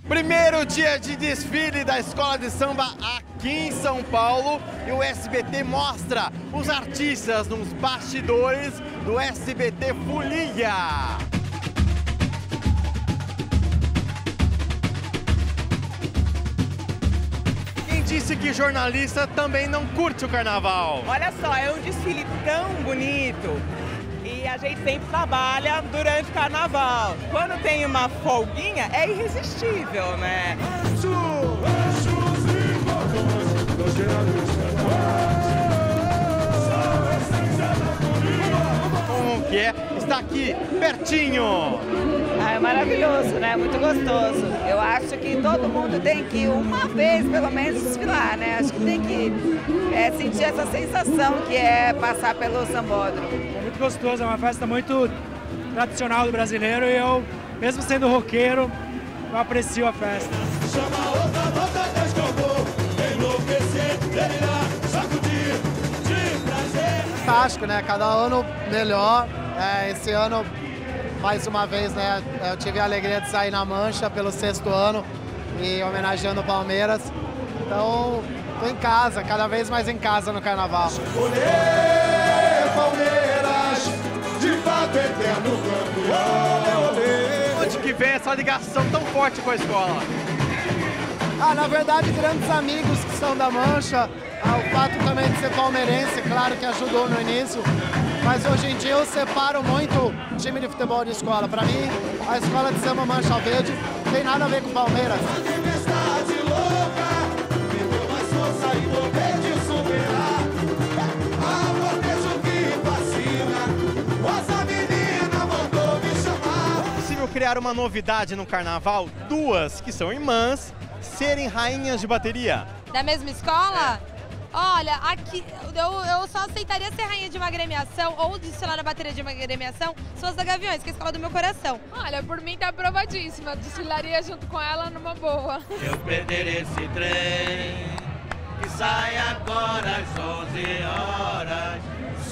Primeiro dia de desfile da Escola de Samba aqui em São Paulo e o SBT mostra os artistas nos bastidores do SBT Folia. Quem disse que jornalista também não curte o carnaval? Olha só, é um desfile tão bonito. E a gente sempre trabalha durante o carnaval. Quando tem uma folguinha, é irresistível, né? Como que é? Está aqui, pertinho. Ah, é maravilhoso, né? Muito gostoso. Eu acho que todo mundo tem que ir uma vez, pelo menos, desfilar, né? Acho que tem que sentir essa sensação que é passar pelo sambódromo. É muito gostoso, é uma festa muito tradicional do brasileiro e eu, mesmo sendo roqueiro, eu aprecio a festa. Chama outra nota 10 que eu vou enlouquecer, delirar, sacudir, de prazer. Fantástico, né? Cada ano melhor. Esse ano, mais uma vez, né? Eu tive a alegria de sair na mancha pelo 6º ano e homenageando o Palmeiras. Então, tô em casa, cada vez mais em casa no carnaval. Olê, Palmeiras, de fato eterno campeão. Onde que vem essa ligação tão forte com a escola? Na verdade, grandes amigos que são da mancha. O fato também de ser palmeirense, claro que ajudou no início. Mas hoje em dia eu separo muito time de futebol de escola. Para mim, a escola de samba Mancha Verde tem nada a ver com Palmeiras. Tempestade louca, me deu mais força e poder de superar. Amor que fascina, nossa menina mandou me chamar. É possível criar uma novidade no carnaval? Duas, que são irmãs, serem rainhas de bateria. Da mesma escola? Olha, aqui eu só aceitaria ser rainha de uma agremiação ou desfilar na bateria de uma agremiação se fosse da Gaviões, que é a escola do meu coração. Olha, por mim tá aprovadíssima, desfilaria junto com ela numa boa. Eu perder esse trem, que sai agora às 11 horas,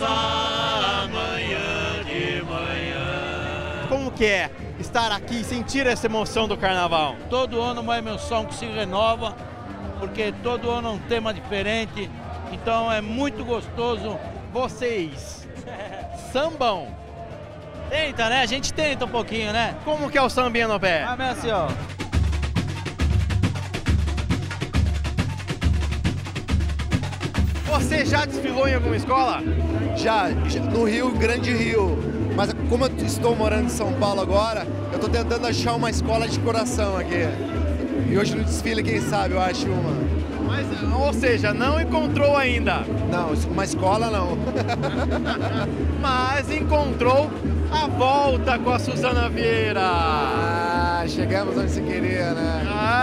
só amanhã de manhã. Como que é estar aqui e sentir essa emoção do carnaval? Todo ano uma emoção que se renova, porque todo ano é um tema diferente, então é muito gostoso. Vocês sambam? Tenta, né? A gente tenta um pouquinho, né? Como que é o sambinha no pé? Ah, assim, ó. Você já desfilou em alguma escola? Já no Rio, Grande Rio. Mas como eu estou morando em São Paulo agora, eu estou tentando achar uma escola de coração aqui. E hoje no desfile, quem sabe, eu acho uma. Mas, ou seja, não encontrou ainda? Não, uma escola não. Mas encontrou a volta com a Suzana Vieira. Chegamos onde se queria, né?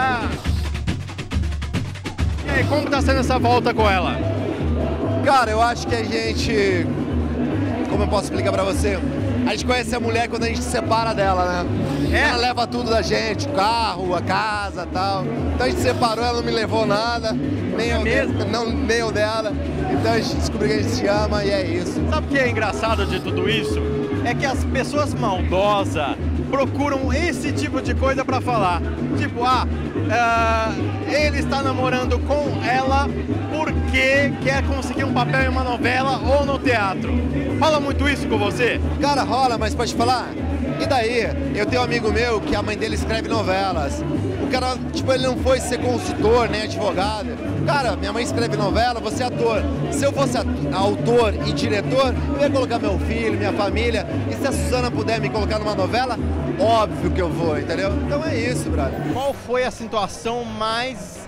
E aí, como tá sendo essa volta com ela? Cara, eu acho que a gente... Como eu posso explicar pra você? A gente conhece a mulher quando a gente se separa dela, né? Ela leva tudo da gente, o carro, a casa e tal. Então a gente separou, ela não me levou nada, nem eu dela. Então a gente descobriu que a gente se ama e é isso. Sabe o que é engraçado de tudo isso? É que as pessoas maldosas procuram esse tipo de coisa pra falar. Tipo, ele está namorando com ela porque quer conseguir um papel em uma novela ou no teatro. Rola muito isso com você? Cara, rola, mas pode falar? E daí? Eu tenho um amigo meu que a mãe dele escreve novelas. O cara, tipo, ele não foi ser consultor, nem advogado. Cara, minha mãe escreve novela, você é ator. Se eu fosse autor e diretor, eu ia colocar meu filho, minha família. E se a Suzana puder me colocar numa novela, óbvio que eu vou, entendeu? Então é isso, brother. Qual foi a situação mais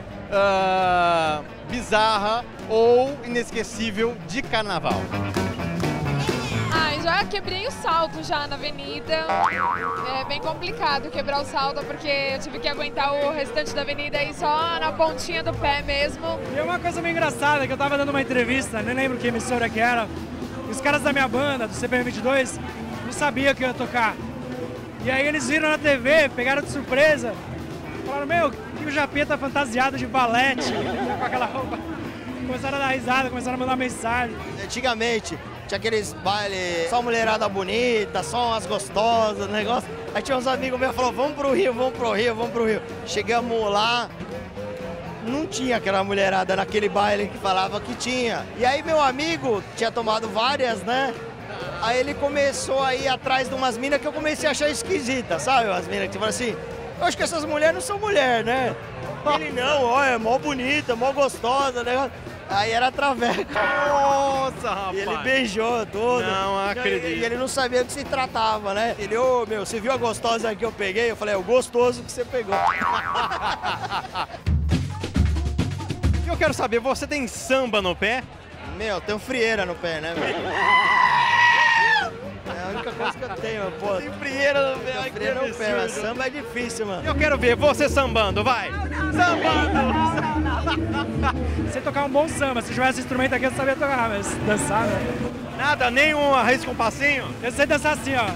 bizarra ou inesquecível de carnaval? Já quebrei o salto já na avenida, é bem complicado quebrar o salto porque eu tive que aguentar o restante da avenida aí só na pontinha do pé mesmo. E uma coisa meio engraçada, que eu tava dando uma entrevista, nem lembro que emissora que era, e os caras da minha banda, do CPM22, não sabiam que eu ia tocar. E aí eles viram na TV, pegaram de surpresa, falaram, meu, que o Japê tá fantasiado de valete, com aquela roupa. Começaram a dar risada, começaram a mandar mensagem. Antigamente, tinha aqueles bailes, só mulherada bonita, só umas gostosas, negócio. Aí tinha uns amigos meus que falaram, vamos pro Rio, vamos pro Rio, vamos pro Rio. Chegamos lá, não tinha aquela mulherada naquele baile que falava que tinha. E aí meu amigo tinha tomado várias, né? Aí ele começou a ir atrás de umas minas que eu comecei a achar esquisitas, sabe? Umas minas que tipo assim, eu acho que essas mulheres não são mulher, né? Ele não, olha, é mó bonita, mó gostosa, né? Aí era traveco. Nossa, rapaz. E ele beijou tudo. Não acredito. E ele não sabia do que se tratava, né? Ele, ô, meu, você viu a gostosa que eu peguei? Eu falei, é o gostoso que você pegou. Eu quero saber, você tem samba no pé? Meu, tem frieira no pé, né, velho? É a única coisa que eu tenho, pô. Tem frieira no pé, tem frieira no pé, mas samba é difícil, mano. Eu quero ver você sambando, vai! Sambando! Você tocar um bom samba, se tivesse instrumento aqui eu sabia tocar, mas dançar, né? Nada, nem um arrisco um passinho? Eu sei dançar assim, ó.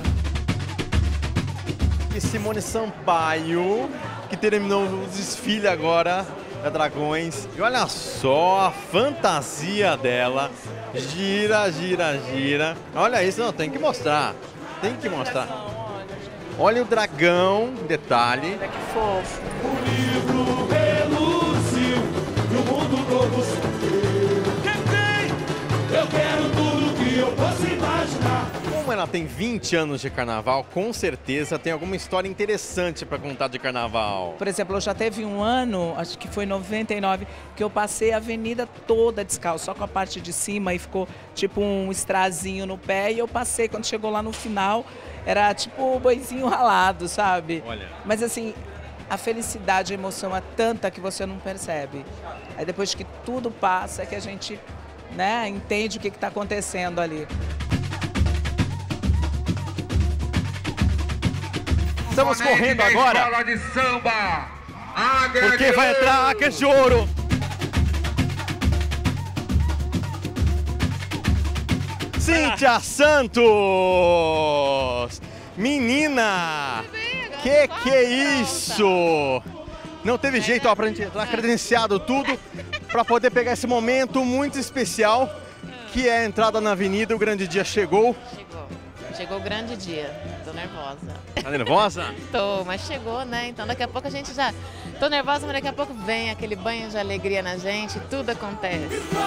E Simone Sampaio, que terminou o desfile agora da Dragões. E olha só a fantasia dela. Gira, gira, gira. Olha isso, não, tem que mostrar. Tem que mostrar. Olha o dragão, detalhe. Olha que fofo. O livro reluziu e o mundo novo surgiu. Eu quero tudo que eu posso imaginar. Como ela tem 20 anos de carnaval, com certeza tem alguma história interessante para contar de carnaval. Por exemplo, eu já teve um ano, acho que foi 99, que eu passei a avenida toda descalço, só com a parte de cima e ficou tipo um estrazinho no pé. E eu passei, quando chegou lá no final, era tipo o boizinho ralado, sabe? Olha. Mas assim, a felicidade, a emoção é tanta que você não percebe. Aí depois que tudo passa, é que a gente, né, entende o que está acontecendo ali. Estamos correndo agora. Escola de samba. Porque vai entrar a Queijo de Ouro. Cíntia Santos! Menina! Que é isso? Não teve jeito, ó, pra gente entrar credenciado tudo para poder pegar esse momento muito especial que é a entrada na avenida. O grande dia chegou. Chegou o grande dia. Tô nervosa. Tá nervosa? Tô, mas chegou, né? Então daqui a pouco a gente já... Tô nervosa, mas daqui a pouco vem aquele banho de alegria na gente, tudo acontece.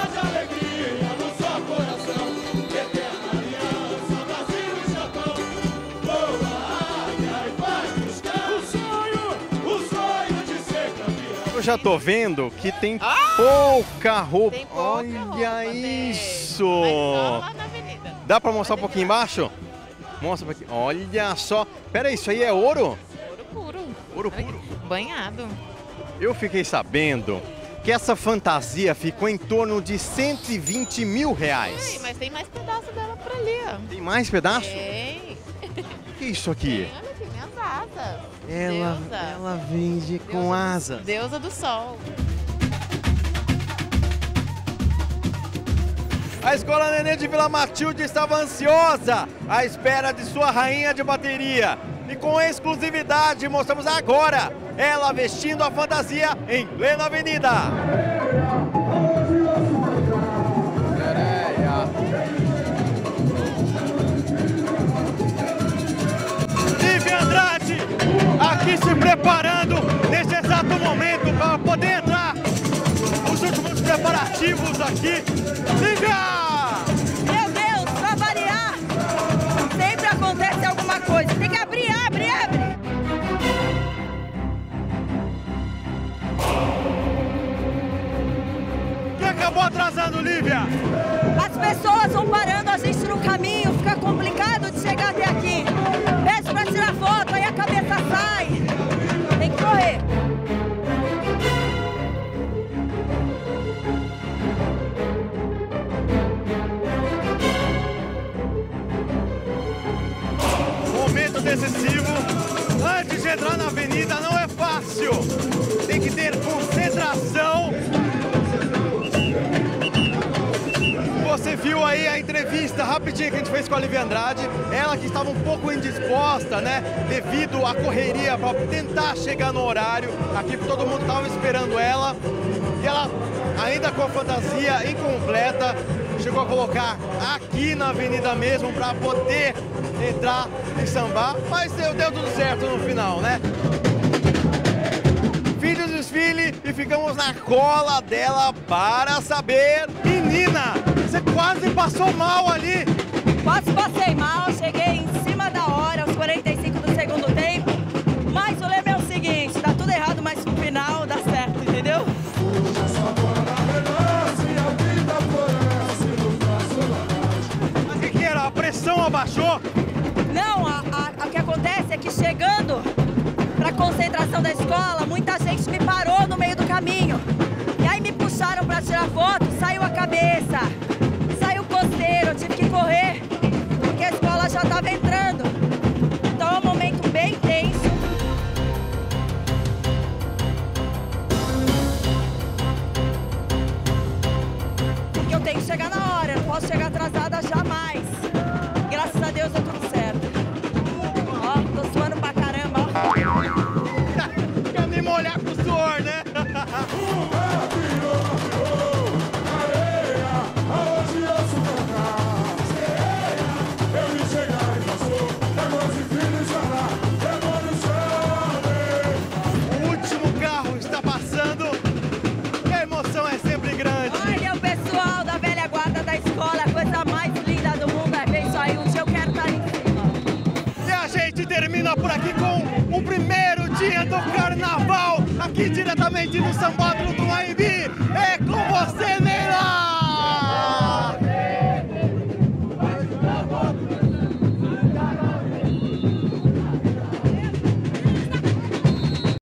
Eu já tô vendo que tem pouca roupa. Tem pouca Olha roupa, isso! Mas só lá na avenida. Dá pra mostrar um pouquinho embaixo? Mostra um pouquinho. Olha só. Pera aí, isso aí é ouro? Ouro puro. Ouro puro. Banhado. Eu fiquei sabendo que essa fantasia ficou em torno de 120 mil reais. Ai, mas tem mais pedaço dela por ali, ó. Tem mais pedaço? Tem. O que é isso aqui? Olha aqui, minhas asas. Ela vende com asas. Deusa do sol. A Escola Nenê de Vila Matilde estava ansiosa à espera de sua rainha de bateria. E com exclusividade mostramos agora ela vestindo a fantasia em plena avenida. Lívia Andrade aqui se preparando nesse exato momento para poder entrar. Os últimos preparativos aqui. Lívia! Meu Deus, pra variar, sempre acontece alguma coisa. Tem que abrir, abre. Que acabou atrasando, Lívia? As pessoas vão parando a gente no caminho, fica complicado de chegar até aqui. Peço pra tirar foto, aí a cabeça sai. Tem que correr. Momento decisivo. Antes de entrar na avenida não é fácil. Tem que ter concentração. Você viu aí a entrevista entrevista rapidinho que a gente fez com a Lívia Andrade, ela que estava um pouco indisposta, né, devido à correria para tentar chegar no horário, aqui todo mundo estava esperando ela, e ela, ainda com a fantasia incompleta, chegou a colocar aqui na avenida mesmo para poder entrar e sambar, mas deu tudo certo no final, né? Fim do desfile e ficamos na cola dela para saber. Menina, você quase passou mal ali. Quase passei mal, cheguei em cima da hora, aos 45 do segundo tempo. Mas o lema é o seguinte, dá tudo errado, mas no final dá certo, entendeu? Mas o que era? A pressão abaixou? Não, o que acontece é que chegando para a concentração da escola, muita gente me parou no meio do caminho. E aí me puxaram para tirar foto, saiu a cabeça, saiu o costeiro, eu tive que correr, porque a escola já estava entrando. Então é um momento bem tenso. Porque eu tenho que chegar na hora, eu não posso chegar atrasada jamais. Graças a Deus deu tudo certo. Ó, tô suando pra caramba, ó. Quer me molhar com o suor, né? O último carro está passando e a emoção é sempre grande. Olha o pessoal da velha guarda da escola, a coisa mais linda do mundo é ver isso aí, um dia eu quero estar em cima. E a gente termina por aqui com o primeiro dia do carnaval, aqui diretamente no Sambódromo do AMB.